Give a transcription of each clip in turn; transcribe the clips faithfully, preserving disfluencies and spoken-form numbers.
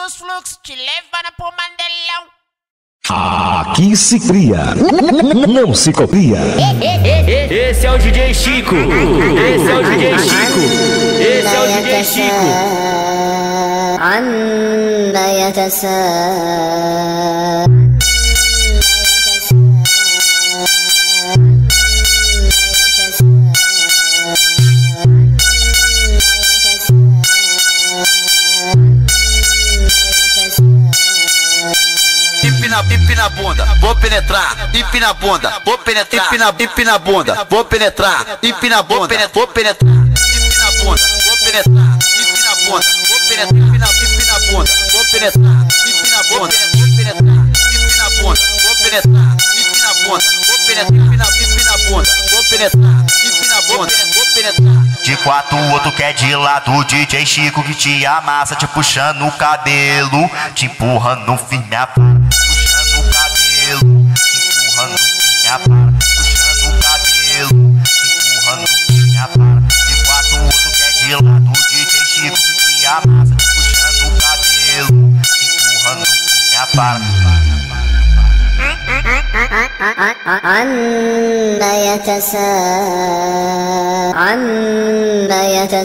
dos fluxos, te levando pro Mandelão. Aqui se cria, não se copia. Esse é o D J Chico. Esse é o D J Chico. Esse é o D J Chico. عما يتساءلون Hip na, hip na bunda, vou penetrar. Hip na bunda, vou penetrar. Hip na, hip na bunda, vou penetrar. Hip na bunda, vou penetrar. Hip na bunda, vou penetrar. Hip na bunda, vou penetrar. Hip na, hip na bunda, vou penetrar. Hip na bunda, vou penetrar. Hip na bunda, vou penetrar. Hip na bunda, vou penetrar. Hip na, hip na bunda, vou penetrar. Hip na bunda, vou penetrar. De quatro, o outro quer de lado, D J Chico que te amassa, te puxando o cabelo, te empurrando firme a para, puxando o cabelo, te empurrando firme a para, puxando o cabelo, te empurrando firme a para. De quatro, o outro quer de lado, D J Chico que te amassa, te puxando o cabelo, te empurrando firme a para. عما يتساءلون عما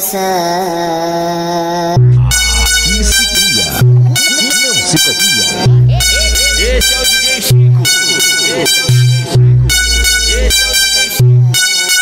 يتساءلون Aqui se cria, não se copia. Esse é o D J Chico. Esse é o D J Chico. Esse é o D J Chico.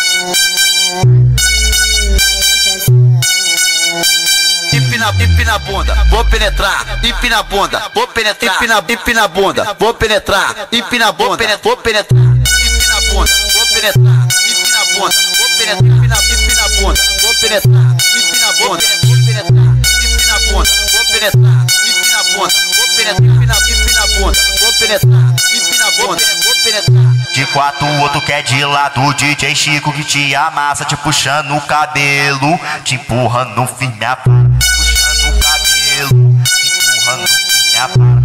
Hip na, hip na bunda, vou penetrar. Hip na bunda, vou penetrar. Hip na, hip na bunda, vou penetrar. Hip na bunda, vou penetrar. Hip na bunda, vou penetrar. Hip na bunda, vou penetrar. Hip na, hip na bunda, vou penetrar. Hip na bunda, vou penetrar. Hip na bunda, vou penetrar. Hip na bunda, vou penetrar. Hip na, hip na bunda, vou penetrar. Hip na bunda, vou penetrar. De quatro, o outro quer de lado, D J Chico que te amassa, te puxando o cabelo, te empurrando firme a para, puxando o cabelo, te empurrando firme a para.